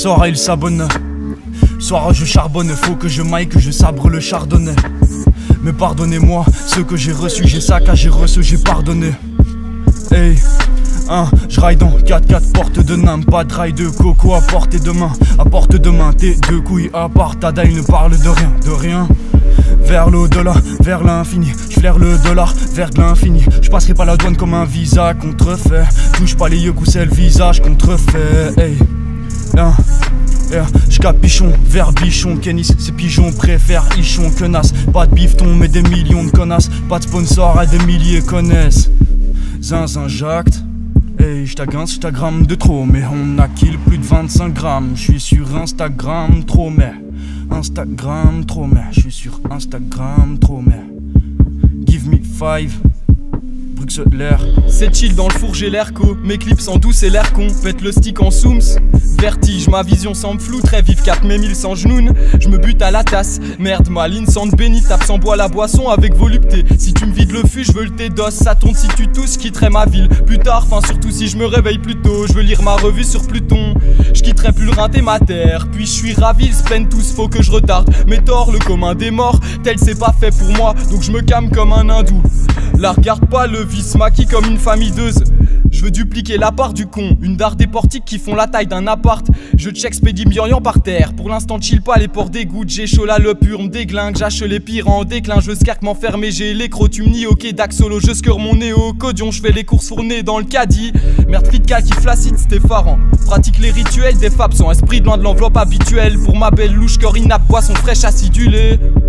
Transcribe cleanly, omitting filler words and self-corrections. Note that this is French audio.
soir il s'abonne. Soir je charbonne, faut que je maille, que je sabre le chardonnay. Mais pardonnez-moi, ce que j'ai reçu, j'ai saccagé, reçu, j'ai pardonné. Hey, je raille dans 4x4 porte de nam, pas de rail de coco à portée de main. À porte de main, tes deux couilles à part, ta daille ne parle de rien. Vers l'au-delà, vers l'infini, je flaire le dollar, vers de l'infini. Je passerai pas la douane comme un visa contrefait. Touche pas les yeux, c'est le visage contrefait. Hey, j'capichon, vers bichon, Kenis, ces pigeons préfèrent ichon que nas. Pas de bifton mais des millions de connasses. Pas de sponsor et des milliers connaissent. Zinzin jacte, hey, j'tagramme de trop. Mais on a kill plus de 25 grammes. J'suis sur Instagram trop mais Instagram trop mais j'suis sur Instagram trop mais give me 5 Bruxelles. C'est chill dans le four, j'ai l'air co. Mes clips en douce et l'air con. Pète le stick en zooms. Vertige, ma vision semble floue. Très vive, 4000 sans genoune. Je me bute à la tasse. Merde, ma ligne sente béni. Tape sans bois la boisson avec volupté. Si tu me vides le fût, je veux le tédos. Ça tourne si tu tousses, quitterai ma ville plus tard. Enfin, surtout si je me réveille plus tôt. Je veux lire ma revue sur Pluton. Je quitterai plus le rinté ma terre. Puis je suis ravi, ils se plaignent tous, faut que je retarde. Mais tort, le commun des morts. Tel c'est pas fait pour moi. Donc je me calme comme un hindou. La regarde pas, le vice maquille comme une famideuse. Je veux dupliquer la part du con. Une dard des portiques qui font la taille d'un appart. Je check Spédim par terre. Pour l'instant chill pas les ports des gouttes. J'ai chaud là le pur, m'déglingue. J'hache les pires en déclin. Je scarque m'enfermer, j'ai l'écro. Tu me ok dax solo, je scure mon nez au codion. Je fais les courses fournées dans le caddie. Merde fit qui flacide, c'était effarant. Pratique les rituels des fabs sans esprit de loin de l'enveloppe habituelle. Pour ma belle louche, cœur inap, boisson fraîche acidulée.